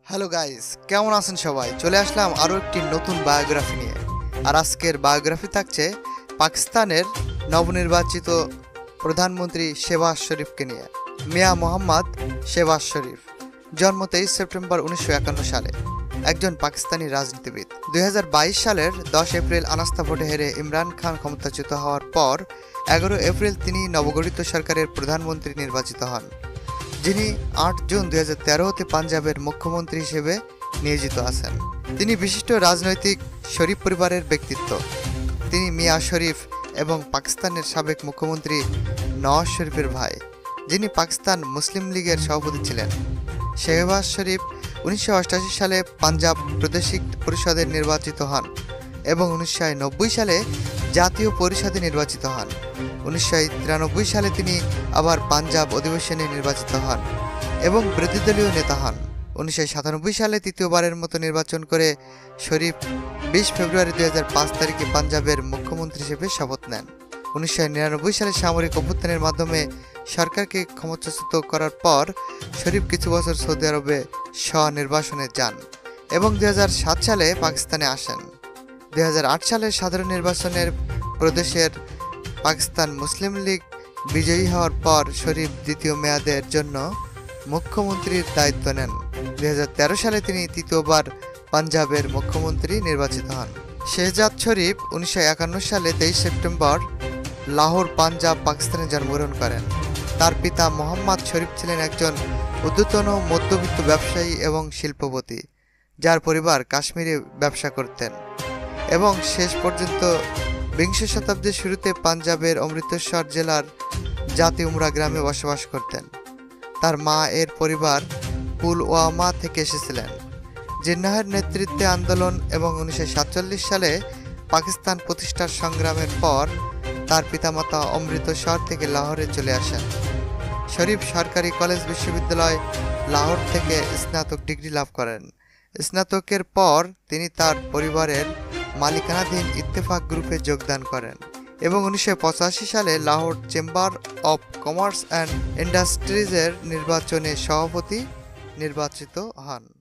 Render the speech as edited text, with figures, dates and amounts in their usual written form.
Hello guys, কেমন আছেন সবাই? চলে আসলাম আরও একটি নতুন বায়োগ্রাফি নিয়ে। আর আজকের বায়োগ্রাফি থাকছে পাকিস্তানের নবনির্বাচিত প্রধানমন্ত্রী শেহবাজ শরীফকে নিয়ে। মিয়া মোহাম্মদ শেহবাজ শরীফ, জন্ম 23 সেপ্টেম্বর 1951 সালে, একজন পাকিস্তানি রাজনীতিবিদ। 2022 সালের 10 এপ্রিল আনাস্থা ভোটে হেরে ইমরান খান ক্ষমতাচ্যুত হওয়ার পর 11 এপ্রিল তিনি নবগঠিত সরকারের প্রধানমন্ত্রী নির্বাচিত হন, যিনি 8 জুন 2013 হতে পাঞ্জাবের মুখ্যমন্ত্রী হিসেবে নিয়োজিত আছেন। তিনি বিশিষ্ট রাজনৈতিক শরীফ পরিবারের ব্যক্তিত্ব। তিনি মিয়া শরীফ এবং পাকিস্তানের সাবেক মুখ্যমন্ত্রী নওয়াজ শরীফের ভাই, যিনি পাকিস্তান মুসলিম লীগের সভাপতি ছিলেন। শেহবাজ শরীফ 1988 সালে পাঞ্জাব প্রাদেশিক পরিষদের নির্বাচিত হন এবং 1990 সালে জাতীয় পরিষদে নির্বাচিত হন। 1993 সালে তিনি আবার পাঞ্জাব অধিবেশনে নির্বাচিত হন এবং বিরোধী দলীয় নেতা হন। 1997 সালে তৃতীয়বারের মতো নির্বাচন করে শরীফ 20 ফেব্রুয়ারি 2005 তারিখে পাঞ্জাবের মুখ্যমন্ত্রী হিসেবে শপথ নেন। 1999 সালে সামরিক অভ্যুত্থানের মাধ্যমে সরকারকে ক্ষমতাচ্যুত করার পর শরীফ কিছু বছর সৌদি আরবে স্ব-নির্বাসনে যান এবং 2007 সালে পাকিস্তানে আসেন। 2008 সালের সাধারণ নির্বাচনের প্রদেশের পাকিস্তান মুসলিম লীগ বিজয়ী হওয়ার পর শরীফ দ্বিতীয় মেয়াদের জন্য মুখ্যমন্ত্রীর দায়িত্ব নেন। 2013 সালে তিনি তৃতীয়বার পাঞ্জাবের মুখ্যমন্ত্রী নির্বাচিত হন। শেহজাদ শরীফ 1951 সালে 23 সেপ্টেম্বর লাহোর, পাঞ্জাব, পাকিস্তানে জন্মগ্রহণ করেন। তার পিতা মোহাম্মদ শরীফ ছিলেন একজন ঊর্ধ্বতন মধ্যবিত্ত ব্যবসায়ী এবং শিল্পপতি, যার পরিবার কাশ্মীরে ব্যবসা করতেন এবং শেষ পর্যন্ত বিংশ শতাব্দীর শুরুতে পাঞ্জাবের অমৃতসর জেলার জাতি উমরা গ্রামে বসবাস করতেন। তার মা এর পরিবার পুলওয়ামা থেকে এসেছিলেন। জিন্নাহের নেতৃত্বে আন্দোলন এবং 1947 সালে পাকিস্তান প্রতিষ্ঠার সংগ্রামের পর তার পিতামাতা অমৃতসর থেকে লাহোরে চলে আসেন। শরীফ সরকারি কলেজ বিশ্ববিদ্যালয় লাহোর থেকে স্নাতক ডিগ্রি লাভ করেন। স্নাতকের পর তিনি তার পরিবারের মালিকানাধীন ইত্তেফাক গ্রুপে যোগদান করেন এবং 1985 সালে Lahore chamber of commerce and ইন্ডাস্ট্রিজের নির্বাচনে সভাপতি নির্বাচিত হন।